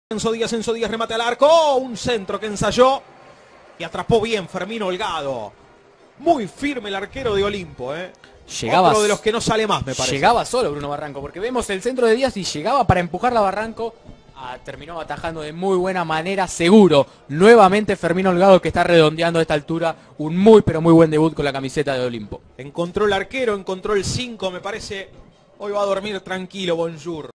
Enzo Díaz remate al arco, un centro que ensayó y atrapó bien Fermín Holgado. Muy firme el arquero de Olimpo, Llegaba, otro de los que no sale más, me parece. Llegaba solo Bruno Barranco, porque vemos el centro de Díaz y llegaba para empujarla a Barranco. Terminó atajando de muy buena manera, seguro. Nuevamente Fermín Holgado, que está redondeando a esta altura un muy pero muy buen debut con la camiseta de Olimpo. Encontró el arquero, encontró el 5, me parece. Hoy va a dormir tranquilo, Bonjour.